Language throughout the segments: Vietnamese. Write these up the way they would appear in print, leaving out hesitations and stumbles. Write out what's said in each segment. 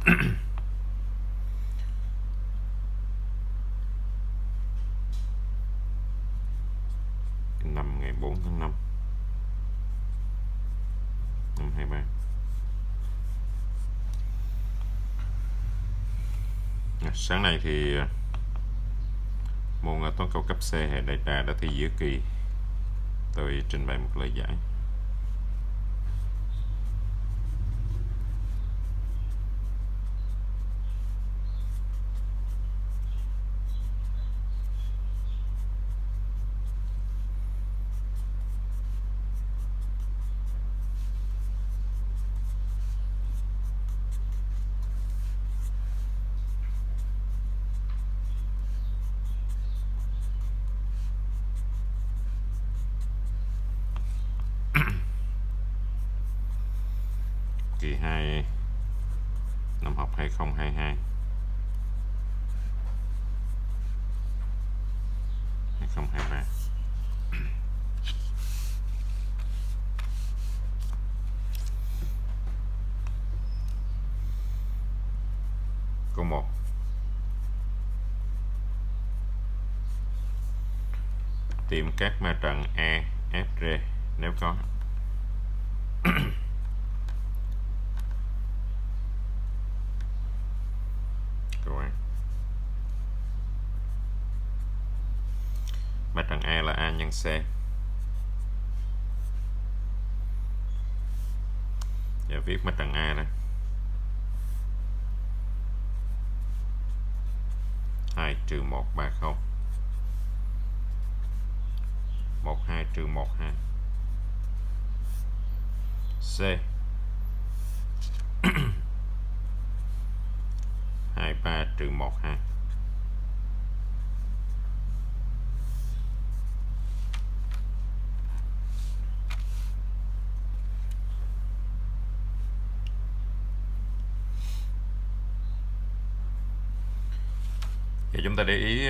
Năm ngày 4 tháng 5 năm 23. Sáng nay thì môn toán cao cấp C hệ đại trà đã thi giữa kỳ. Tôi trình bày một lời giải. Kỳ 2 năm học 2022 2023. Câu 1. Tìm các ma trận E, F, G nếu có. Câu A. Ma trận E là A nhân C. Giờ viết ma trận A đây. 2 trừ 1 30. 12 trừ 12. C 23 trừ 12. Thì chúng ta để ý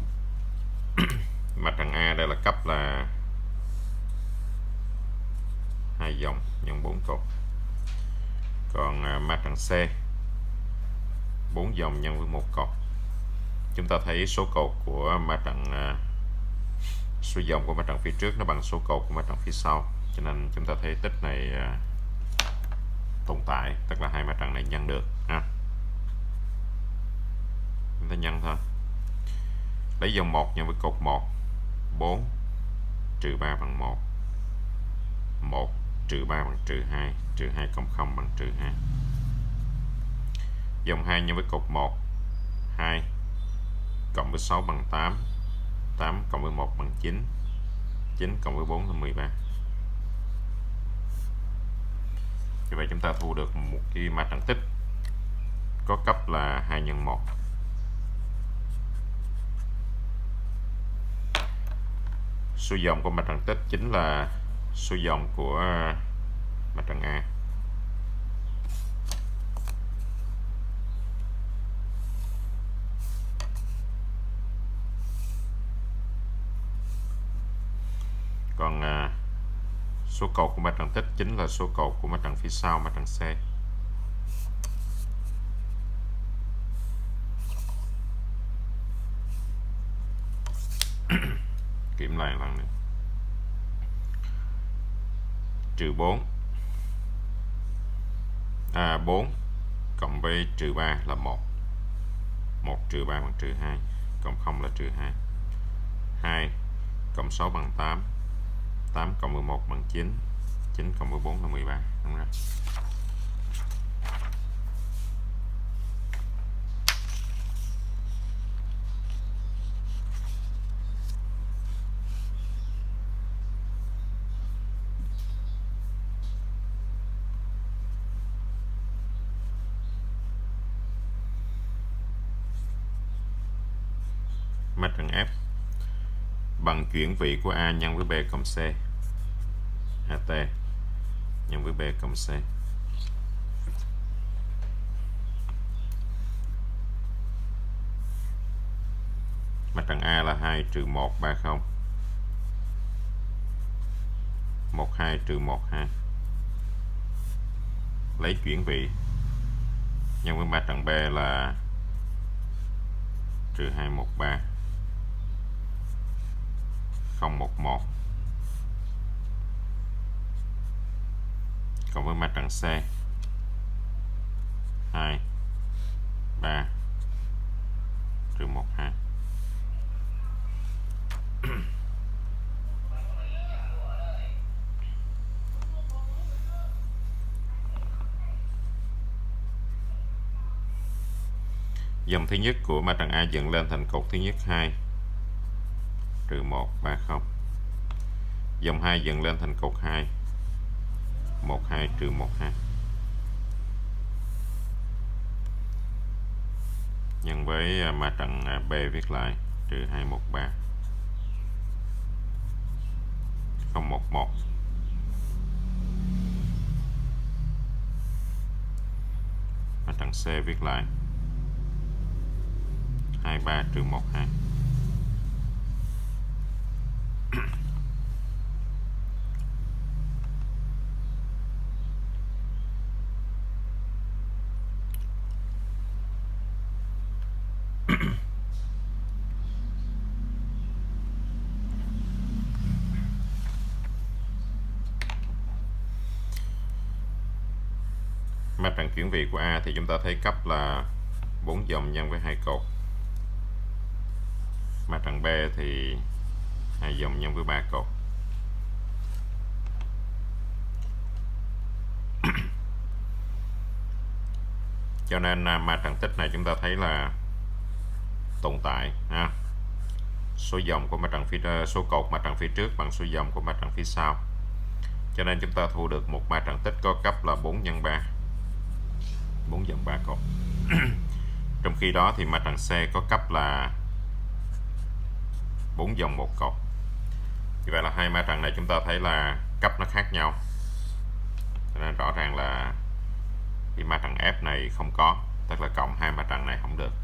mặt trận A đây là cấp là 2 dòng nhân 4 cột. Còn mặt trận C 4 dòng nhân với 1 cột. Chúng ta thấy số cột của mặt trận số dòng của mặt trận phía trước nó bằng số cột của mặt trận phía sau, cho nên chúng ta thấy tích này tồn tại, tức là hai mặt trận này nhân được ha. Chúng ta nhân thôi. Lấy dòng 1 nhân với cột 1, 4 trừ 3 bằng 1, 1 trừ 3 bằng trừ 2, trừ 2 cộng 0 bằng trừ 2. Dòng 2 nhân với cột 1, 2 cộng với 6 bằng 8, 8 cộng với 1 bằng 9, 9 cộng với 4 là 13. Như vậy chúng ta thu được một cái ma trận tích có cấp là 2 nhân 1. Số dòng của mặt trận tích chính là số dòng của mặt trận A. Còn số cột của mặt trận tích chính là số cột của mặt trận phía sau, mặt trận C. Kiểm lại lần nữa. Trừ 4. 4 cộng với trừ 3 là 1. 1 trừ 3 bằng trừ 2, cộng 0 là trừ 2. 2 cộng 6 bằng 8, 8 cộng 11 bằng 9, 9 cộng 14 là 13. Đúng rồi. Mặt trận F bằng chuyển vị của A nhân với B cộng C. AT nhân với B cộng C. Mặt trận A là 2 trừ 1 30. 12 trừ 12. Lấy chuyển vị. nhân với matrix B là trừ 213 011 cộng với matrix C 2 3 trừ 1 2. Dòng thứ nhất của matrix A dựng lên thành cột thứ nhất 2 trừ 1 30. Dòng 2 dựng lên thành cột 2 12 trừ 12 nhân với matrix B viết lại trừ 213 011 matrix C viết lại 23 trừ 12. Matrix chuyển vị của A thì chúng ta thấy cấp là 4 dòng nhân với 2 cột. Matrix B thì 2 dòng nhân với 3 cột. Cho nên matrix tích này chúng ta thấy là tồn tại ha. Số dòng của matrix số cột matrix phía trước bằng số dòng của matrix phía sau. Cho nên chúng ta thu được một matrix tích có cấp là 4 nhân 3. 4 dòng 3 cột. Trong khi đó thì matrix C có cấp là 4 dòng 1 cột. Như vậy là hai matrix này chúng ta thấy là cấp nó khác nhau. Cho nên rõ ràng là cái matrix F này không có, tức là cộng hai matrix này không được.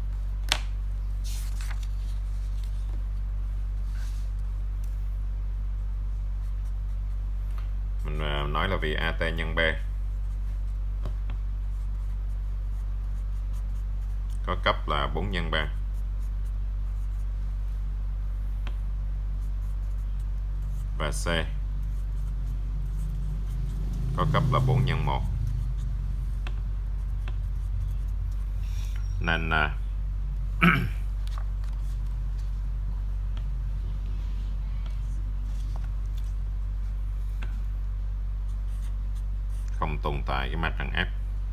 Mình nói là vì AT nhân B có cấp là 4 nhân 3. Và C có cấp là 4 nhân 1. Nên không tồn tại cái matrix F.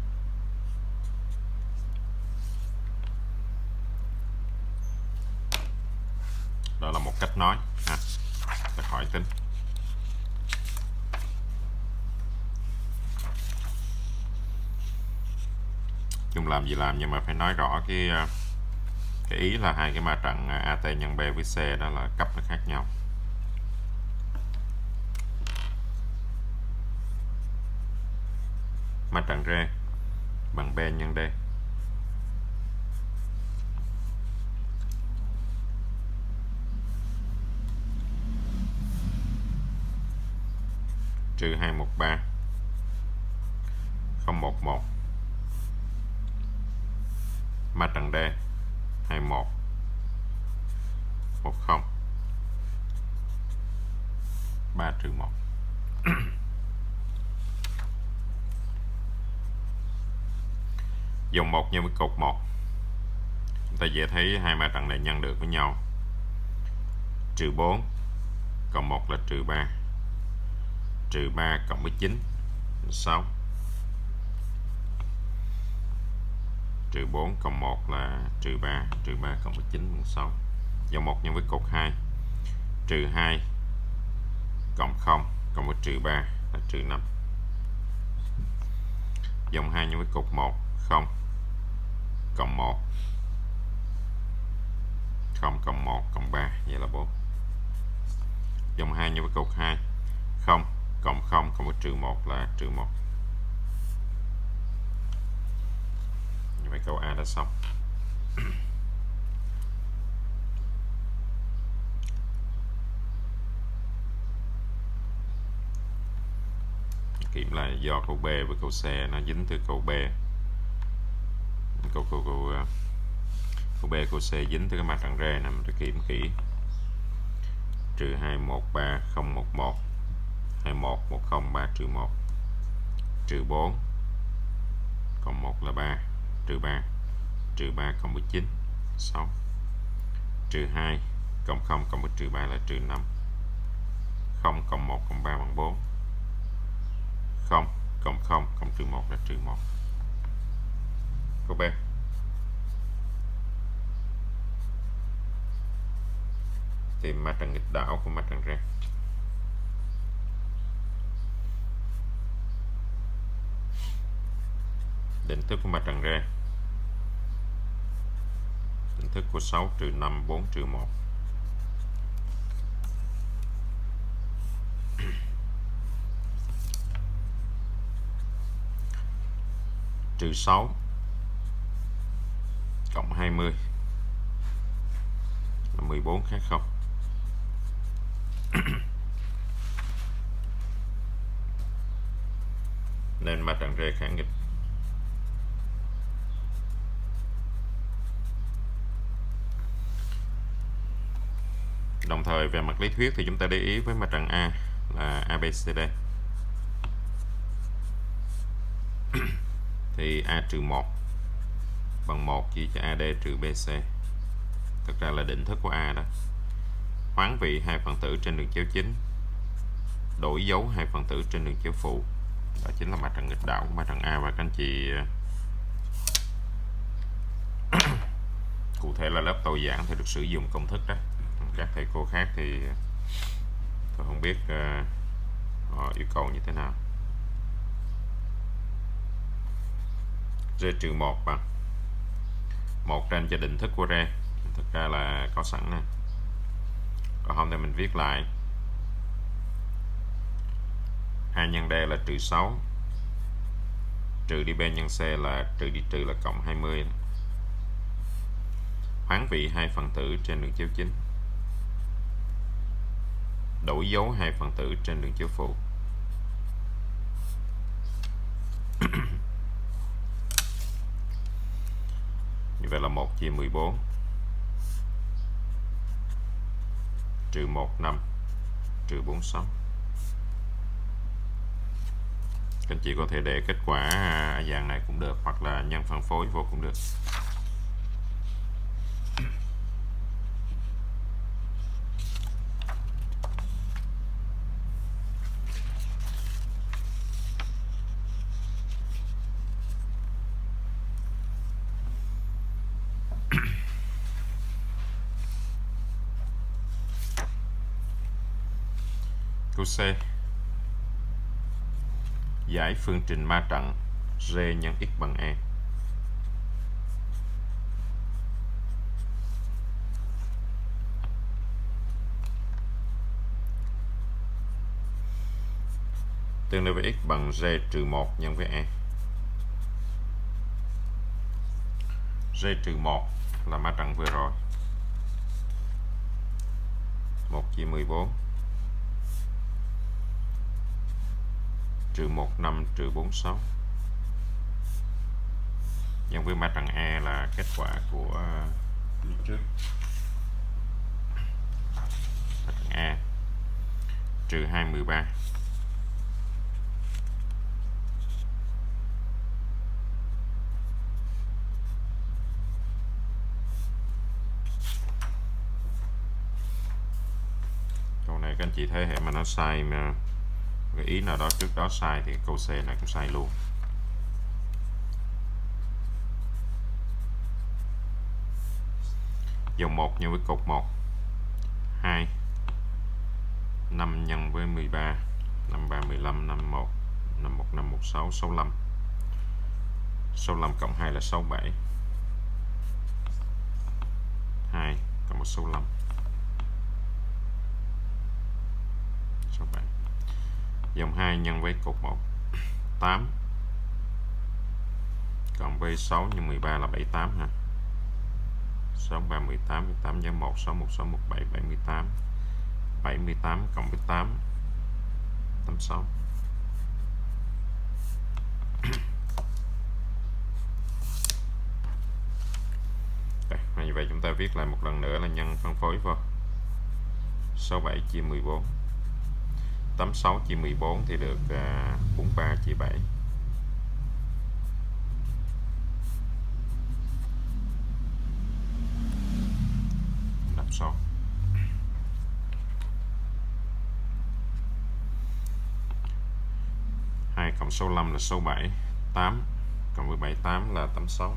Đó là một cách nói ha. Ta khỏi tính. Chung làm gì làm nhưng mà phải nói rõ cái ý là hai cái matrix AT nhân B với C đó là cấp nó khác nhau. Matrix R bằng B nhân D. Trừ 213 011 matrix D 21 10 3 trừ 1. Dòng 1 nhân với cột 1. Chúng ta dễ thấy hai matrix này nhân được với nhau. Trừ 4 cộng 1 là trừ 3. Trừ 3 cộng với 9 là 6. Trừ 4 cộng 1 là trừ 3. Trừ 3 cộng với 9 là 6. Dòng 1 nhân với cột 2. Trừ 2 cộng 0 cộng với trừ 3 là trừ 5. Dòng 2 nhân với cột 1. 0 cộng 1. 0 cộng 1 cộng 3 vậy là 4. Dòng 2 nhân với cột 2. 0 cộng 0 cộng với trừ 1 là trừ 1. Như vậy câu A đã xong. Kiểm là do câu B với câu C nó dính từ câu B. câu B, câu C dính tới cái mặt trăng rê nè, mình phải kiểm kỹ. Trừ 2, 1, 3, 0, 1, 1, 2, 1, 1, 0, 3, trừ 1, trừ 4, cộng 1 là 3, trừ 3, trừ 3 cộng với 9, 6, trừ 2, cộng 0 cộng với trừ 3 là trừ 5, 0 cộng 1 cộng 3 bằng 4, 0 cộng 0 cộng trừ 1 là trừ 1. Câu B. Tìm mặt trăng nghịch đảo của mặt trăng rê. Định thức của mặt trăng rê. Định thức của 6 trừ 5, 4 trừ 1. Trừ 6 cộng 20 là 14 khác 0. Nên mặt trăng rê kháng nghịch. Đồng thời về mặt lý thuyết thì chúng ta để ý với mặt trăng A là ABCD. Thì A trừ 1 bằng 1 chia cho AD trừ BC. Thực ra là định thức của A đó. Hoán vị hai phần tử trên đường chéo chính, đổi dấu hai phần tử trên đường chéo phụ. Đó chính là mặt trăng nghịch đảo của mặt trăng A. Và các anh chị cụ thể là lớp tôi giảng thì được sử dụng công thức đó. Các thầy cô khác thì tôi không biết họ yêu cầu như thế nào. Rê trừ 1 bằng 1 trên cho định thức của rê. Thực ra là có sẵn nè. Còn không thì mình viết lại. A nhân D là trừ 6, trừ đi B nhân C là trừ đi trừ là cộng 20. Hoán vị hai phần tử trên đường chéo chính, đổi dấu hai phần tử trên đường chéo phụ. Như vậy là 1 chia 14, trừ 1, 5, trừ 4, 6. Các anh chị có thể để kết quả dạng này cũng được, hoặc là nhân phân phối vô cũng được. Câu C. Giải phương trình ma trận R nhân x bằng E. Tương đương với x bằng R trừ 1 nhân với E. R trừ 1 là ma trận vừa rồi. 1 chia 14, trừ 1, 5, trừ 4, 6. Nhân với ma trận E là kết quả của lúc trước. Ma trận E trừ 2, 13. Câu này các anh chị thấy hệ mà nó sai, mà cái ý nào đó trước đó sai thì câu C này cũng sai luôn. Dòng 1 nhân với cột 1, 2, 5 nhân với 13, 5, 3, 15, 5, 1, 5, 1, 5, 1, 6, 65. 65 cộng 2 là 67. 2 cộng 1, 65. 67. Dòng 2 nhân với cột 1, 8 cộng với 6 nhân 13 là 78 ha. 6, 3, 18, 18 nhân 1, 6, 1, 6, 1, 7, 78. 78 cộng với 8, 86. Như vậy chúng ta viết lại một lần nữa là nhân phân phối vào 67 chia 14. 86 chia 14 thì được 43 chia 7. Đáp số. Cộng số 5 là số 7, 8 cộng với 7, 8 là 86.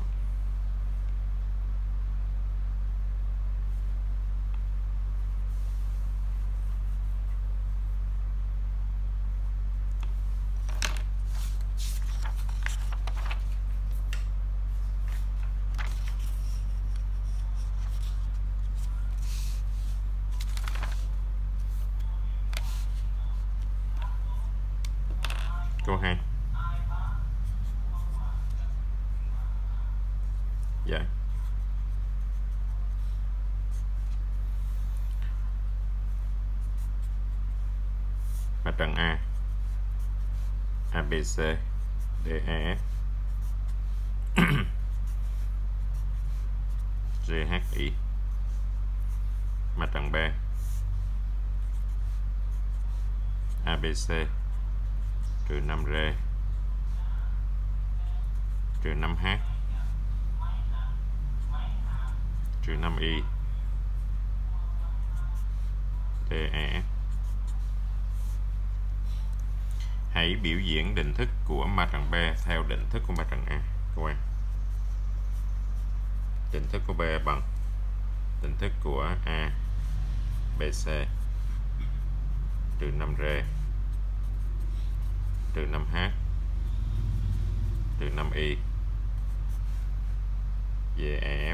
Câu 2. Dạ. Mặt trận A, ABC, DEF, GHI. Mặt trận B, ABC trừ 5R trừ 5H trừ 5I DEF. Hãy biểu diễn định thức của ma trận B theo định thức của ma trận A. Các bạn, định thức của B bằng định thức của A BC trừ 5R trừ 5H trừ 5I DEF.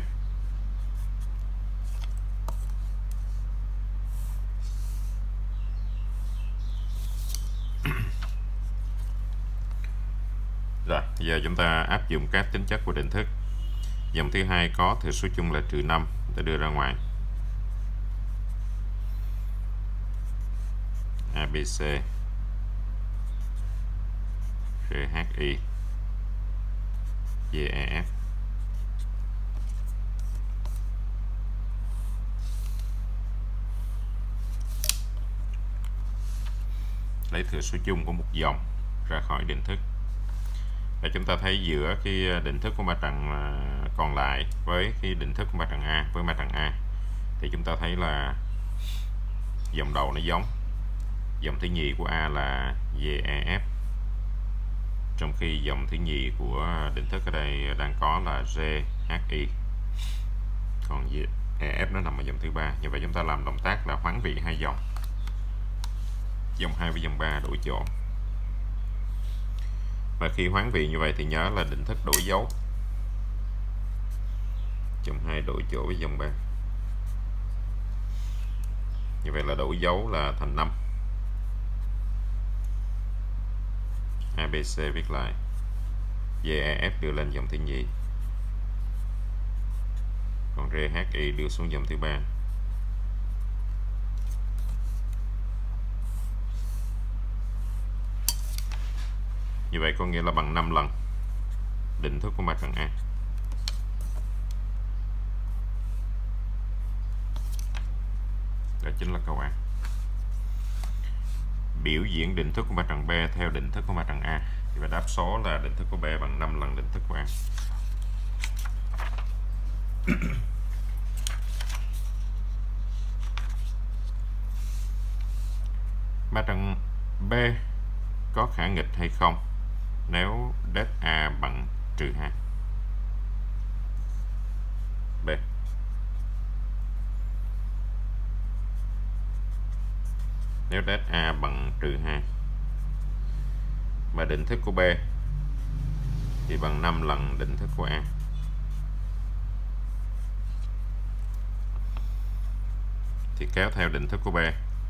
Rồi, giờ chúng ta áp dụng các tính chất của định thức. Dòng thứ hai có thừa số chung là trừ 5 để đưa ra ngoài. ABC GHI DEF. Lấy thừa số chung của một dòng ra khỏi định thức. Và chúng ta thấy giữa cái định thức của ma trận còn lại với cái định thức của ma trận A với ma trận A thì chúng ta thấy là dòng đầu nó giống. Dòng thứ nhì của A là DEF, trong khi dòng thứ nhì của định thức ở đây đang có là GHI, còn DEF nó nằm ở dòng thứ ba. Như vậy chúng ta làm động tác là hoán vị hai dòng, dòng 2 với dòng 3 đổi chỗ. Và khi hoán vị như vậy thì nhớ là định thức đổi dấu, dòng 2 đổi chỗ với dòng 3. Như vậy là đổi dấu là thành 5. ABC viết lại, DEF đưa lên dòng thứ nhì, còn GHI đưa xuống dòng thứ ba. Như vậy có nghĩa là bằng 5 lần định thức của ma trận A. Đó chính là câu A. Biểu diễn định thức của ma trận B theo định thức của ma trận A. Và đáp số là định thức của B bằng 5 lần định thức của A. Ma trận B có khả nghịch hay không nếu det A bằng trừ 2? B. Nếu det A bằng trừ 2 mà định thức của B thì bằng 5 lần định thức của A. Thì kéo theo định thức của B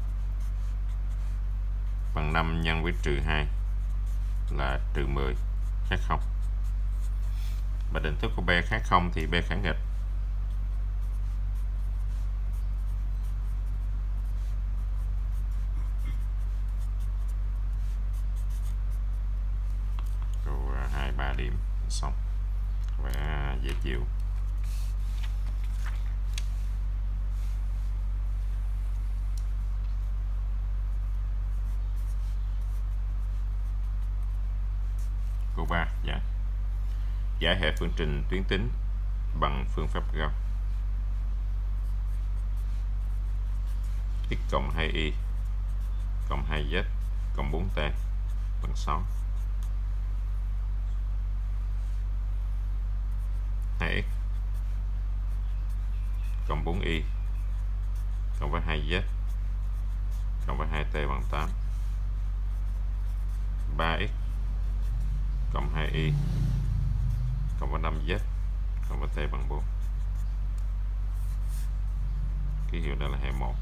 bằng 5 nhân với trừ 2 là trừ 10, khác 0. Và định thức của B khác 0 thì B khả nghịch. Câu 2-3 điểm xong. Và dễ chịu. 3 giải hệ phương trình tuyến tính bằng phương pháp gauss. X cộng 2y cộng 2z cộng 4t bằng 6. 2x cộng 4y cộng với 2z cộng với 2t bằng 8. 3x cộng 2y cộng với 5z cộng với t bằng 4. Ký hiệu đây là hệ 1.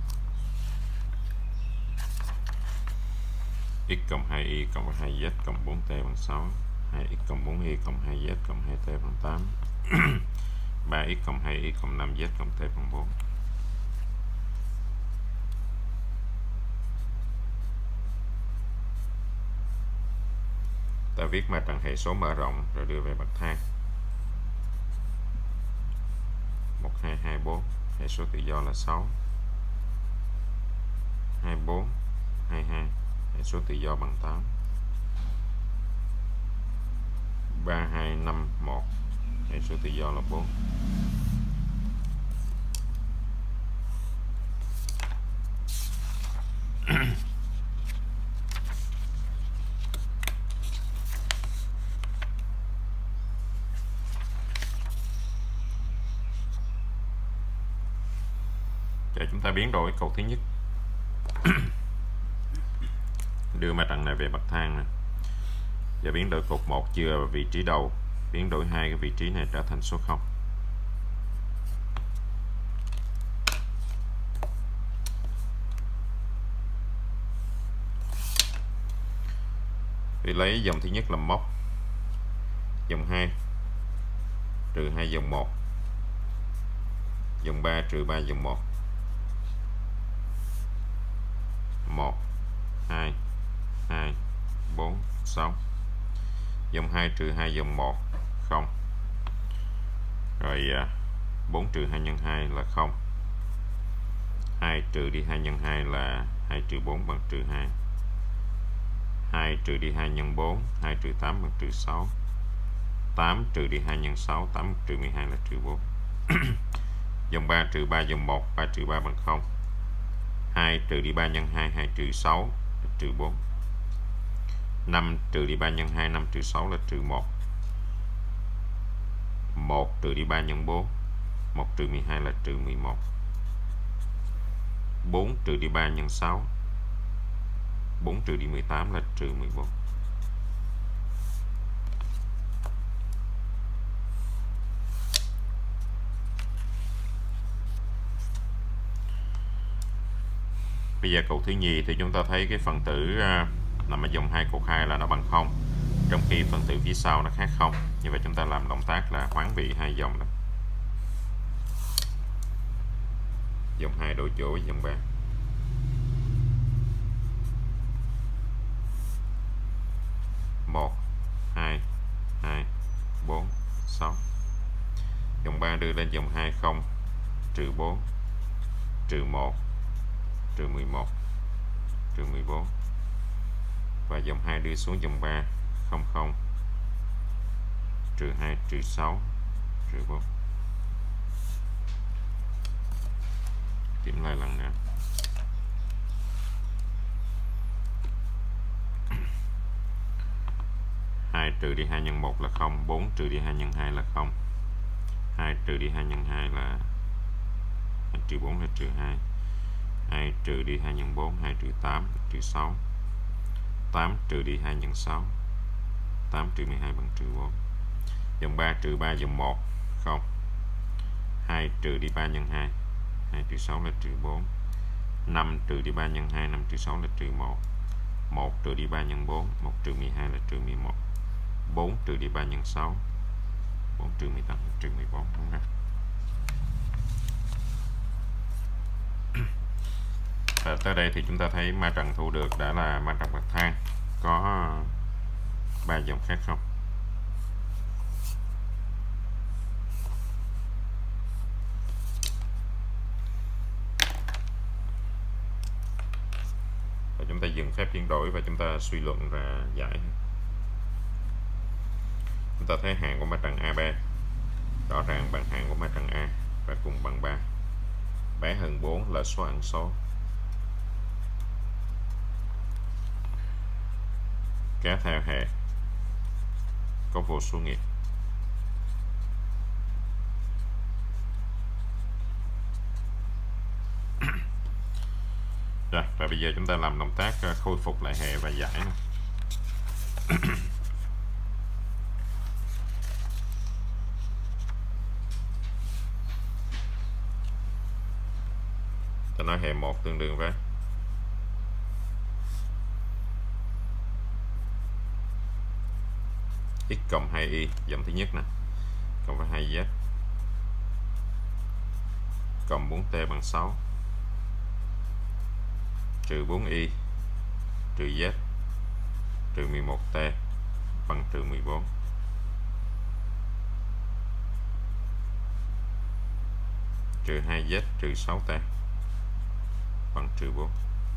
X cộng 2y cộng với 2z cộng 4t bằng 6. 2x cộng 4y cộng 2z cộng 2t bằng 8. 3x cộng 2y cộng 5z cộng t bằng 4. Ta viết ma trận hệ số mở rộng rồi đưa về bậc thang. 1, 2, 2, 4. Hệ số tự do là 6. 24, 22. Hệ số tự do bằng 8. 3, 2, 5, 1. Hệ số tự do là 4. Để chúng ta biến đổi câu thứ nhất. Đưa ma trận này về bậc thang nè. Và biến đổi cột 1 chừa vào vị trí đầu, biến đổi hai cái vị trí này trở thành số 0. Thì lấy dòng thứ nhất làm mốc, dòng 2 trừ 2 dòng 1, dòng 3 trừ 3 dòng 1. 1, 2, 2, 4, 6. Dòng 2 trừ 2 dòng 1, 0. Rồi 4 trừ 2 nhân 2 là 0. 2 trừ đi 2 nhân 2 là 2 trừ 4 bằng trừ 2. 2 trừ đi 2 nhân 4, 2 trừ 8 bằng trừ 6. 8 trừ đi 2 nhân 6, 8 trừ 12 là trừ 4. Dòng 3 trừ 3 dòng 1, 3 trừ 3 bằng 0. 2 trừ đi 3 nhân 2, 2 trừ 6 là trừ 4. 5 trừ đi 3 nhân 2, 5 trừ 6 là trừ 1. 1 trừ đi 3 nhân 4, 1 trừ 12 là trừ 11. 4 trừ đi 3 nhân 6, 4 trừ đi 18 là trừ 14. Bây giờ câu thứ nhì thì chúng ta thấy cái phần tử nằm ở dòng 2 cột 2 là nó bằng 0, trong khi phần tử phía sau nó khác 0. Như vậy chúng ta làm động tác là hoán vị hai dòng đó. Dòng 2 đổi chỗ với dòng 3. Một, 2, 2, 4, 6. Dòng 3 đưa lên dòng 2, 0, trừ 4, trừ 1, trừ 11, trừ 14. Và dòng 2 đưa xuống dòng 3, 0, 0, trừ 2, trừ 6, trừ 4. Kiểm lại lần nữa. Hai trừ đi 2 nhân 1 là 0, 4 trừ đi 2 nhân 2 là 0. 2 trừ đi 2 nhân 2 là 2 trừ 4 là trừ 2. 2 trừ đi 2 nhân 4, 2 trừ 8, trừ 6. 8 trừ đi 2 nhân 6, 8 trừ 12 bằng trừ 4. Dòng 3 trừ 3 dòng 1, 0. 2 trừ đi 3 nhân 2, 2 trừ 6 là trừ 4. 5 trừ đi 3 nhân 2, 5 trừ 6 là trừ 1. 1 trừ đi 3 nhân 4, 1 trừ 12 là trừ 11. 4 trừ đi 3 nhân 6, 4 trừ 18 là trừ 14. Đúng không? Và tới đây thì chúng ta thấy ma trận thu được đã là ma trận bậc thang có 3 dòng khác không. Và chúng ta dừng phép chuyển đổi và chúng ta suy luận và giải. ta thấy hàng của mặt trận AB rõ ràng bằng hàng của mặt trận A và cùng bằng 3. Bé hơn 4 là số ẩn số. Kéo theo hệ có vô số nghiệp. Rồi, và bây giờ chúng ta làm động tác khôi phục lại hệ và giải. Ta nói hệ 1 tương đương với x cộng 2y dòng thứ nhất nè, cộng với 2z cộng 4t bằng 6 trừ 4y trừ z trừ 11t bằng trừ 14. Trừ 2z trừ 6t bằng trừ 4.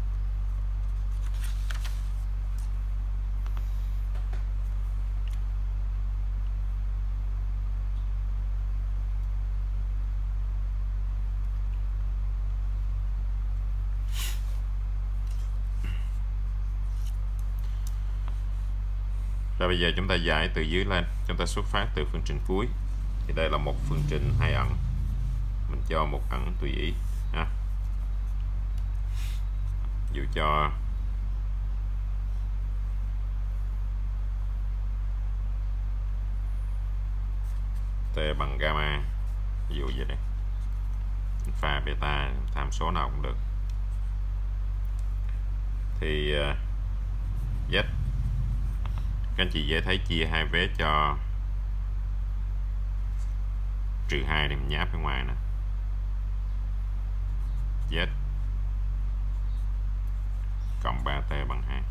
Rồi bây giờ chúng ta giải từ dưới lên, chúng ta xuất phát từ phương trình cuối. Thì đây là một phương trình hai ẩn, mình cho một ẩn tùy ý ha. Dụ cho t bằng gamma, ví dụ vậy đấy, pha beta tham số nào cũng được. Thì z các anh chị dễ thấy chia hai vế cho trừ 2 để mình nháp ở ngoài nè. Z cộng 3t bằng 2.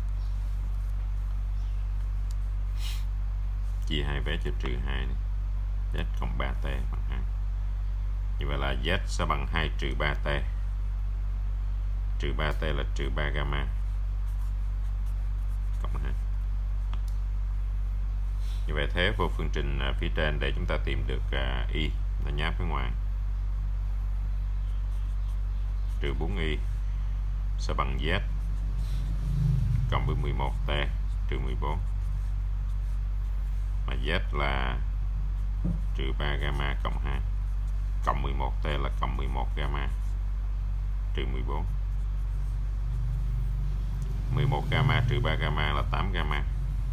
Chia hai vế cho trừ 2 này. Z cộng 3t bằng 2. Như vậy là Z sẽ bằng 2 trừ 3t. Trừ 3t là trừ 3 gamma cộng 2. Như vậy thế vô phương trình phía trên để chúng ta tìm được y là nháp phía ngoài. Trừ 4y sẽ bằng z cộng với 11t trừ 14. Mà z là trừ 3 gamma cộng 2 cộng 11t là cộng 11 gamma trừ 14. 11 gamma trừ 3 gamma là 8 gamma.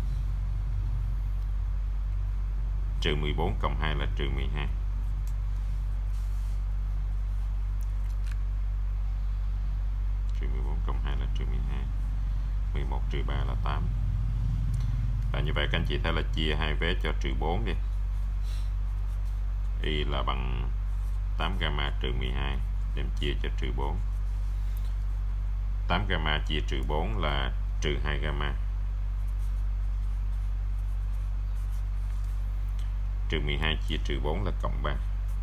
Trừ 14 cộng 2 là trừ 12. Trừ 14 cộng 2 là trừ 12. 11 trừ 3 là 8. Và như vậy các anh chị thấy là chia hai vế cho trừ 4 đi. Y là bằng 8 gamma trừ 12 đem chia cho trừ 4. 8 gamma chia trừ 4 là trừ 2 gamma. Trừ 12 chia trừ 4 là cộng 3.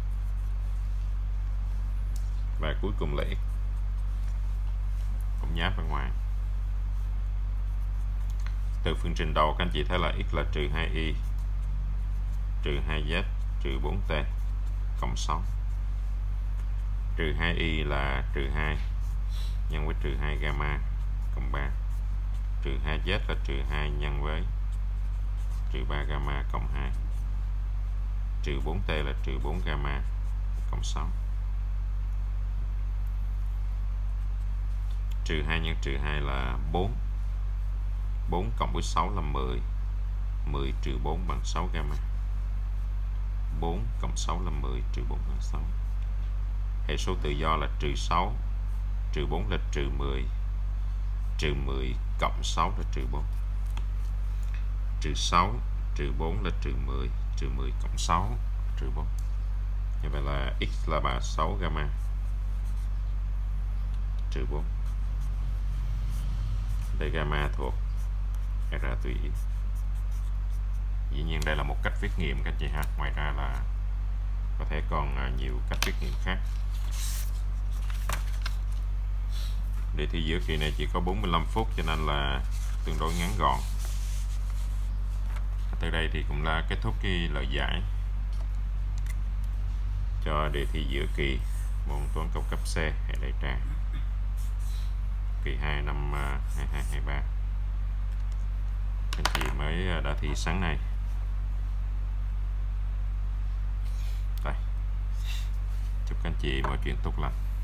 Và cuối cùng là x cũng nháp ở ngoài. Từ phương trình đầu các anh chị thấy là x là trừ 2y trừ 2z trừ 4t cộng 6. Trừ 2y là trừ 2 nhân với trừ 2 gamma cộng 3. Trừ 2z là trừ 2 nhân với trừ 3 gamma cộng 2. Trừ 4t là trừ 4 gamma cộng 6. Trừ 2 nhân trừ 2 là 4. 4 cộng với 6 là 10. 10 trừ 4 bằng 6 gamma. 4 cộng 6 là 10 trừ 4 bằng 6. Hệ số tự do là trừ 6. Trừ 4 là trừ 10. Trừ 10 cộng 6 là trừ 4. Trừ 6 trừ 4 là trừ 10. Trừ 10 cộng 6 trừ 4. Như vậy là x là 36 gamma trừ 4. Đây gamma thuộc R tùy ý. Dĩ nhiên đây là một cách viết nghiệm các chị ha. Ngoài ra là có thể còn nhiều cách viết nghiệm khác. Đề thi giữa kỳ này chỉ có 45 phút cho nên là tương đối ngắn gọn. từ đây thì cũng là kết thúc cái lời giải cho đề thi giữa kỳ môn toán cao cấp C hệ đại trà kỳ 2 năm 2223. Anh chị mới đã thi sáng nay. Rồi, chúc các anh chị mọi chuyện tốt lành.